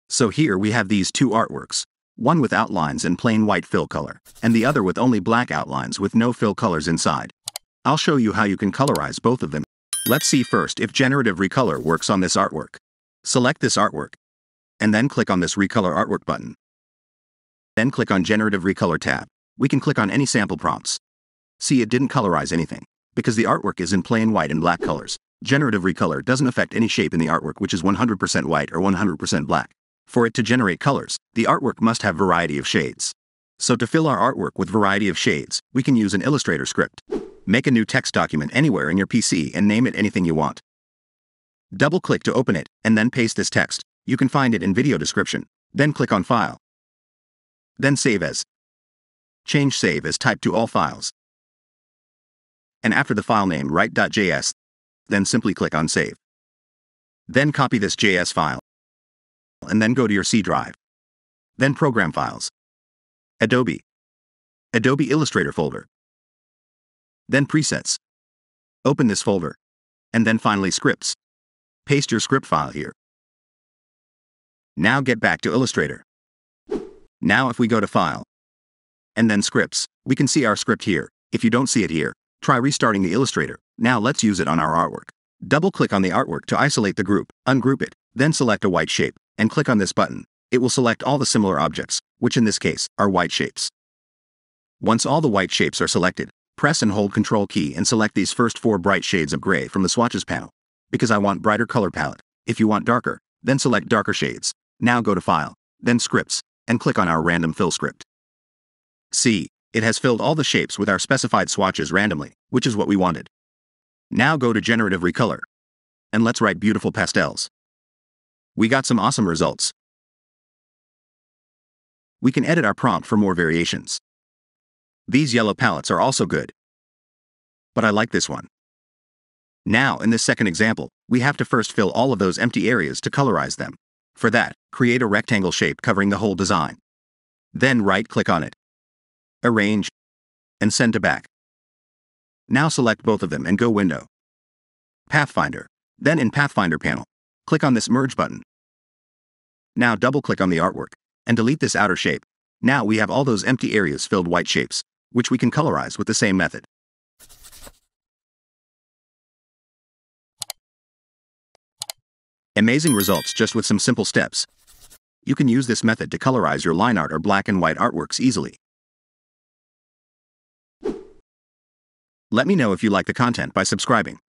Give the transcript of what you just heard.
So here we have these two artworks, one with outlines and plain white fill color, and the other with only black outlines with no fill colors inside. I'll show you how you can colorize both of them. Let's see first if Generative Recolor works on this artwork. Select this artwork, and then click on this Recolor Artwork button. Then click on Generative Recolor tab. We can click on any sample prompts. See, it didn't colorize anything, because the artwork is in plain white and black colors. Generative Recolor doesn't affect any shape in the artwork which is 100% white or 100% black. For it to generate colors, the artwork must have variety of shades. So to fill our artwork with variety of shades, we can use an Illustrator script. Make a new text document anywhere in your PC and name it anything you want. Double-click to open it, and then paste this text. You can find it in video description. Then click on File. Then Save As. Change Save As type to all files. And after the file name write .js. Then simply click on Save. Then copy this JS file. And then go to your C drive. Then Program Files. Adobe Illustrator folder. Then Presets. Open this folder. And then finally Scripts. Paste your script file here. Now get back to Illustrator. Now if we go to File, and then Scripts, we can see our script here. If you don't see it here, try restarting the Illustrator. Now let's use it on our artwork. Double-click on the artwork to isolate the group, ungroup it, then select a white shape, and click on this button. It will select all the similar objects, which in this case, are white shapes. Once all the white shapes are selected, press and hold Ctrl key and select these first 4 bright shades of gray from the swatches panel. Because I want brighter color palette. If you want darker, then select darker shades. Now go to File, then Scripts, and click on our random fill script. See, it has filled all the shapes with our specified swatches randomly, which is what we wanted. Now go to Generative Recolor, and let's write beautiful pastels. We got some awesome results. We can edit our prompt for more variations. These yellow palettes are also good, but I like this one. Now in this second example, we have to first fill all of those empty areas to colorize them. For that, create a rectangle shape covering the whole design. Then right-click on it, arrange, and send to back. Now select both of them and go Window, Pathfinder. Then in Pathfinder panel, click on this Merge button. Now double-click on the artwork, and delete this outer shape. Now we have all those empty areas filled white shapes, which we can colorize with the same method. Amazing results just with some simple steps. You can use this method to colorize your line art or black and white artworks easily. Let me know if you like the content by subscribing.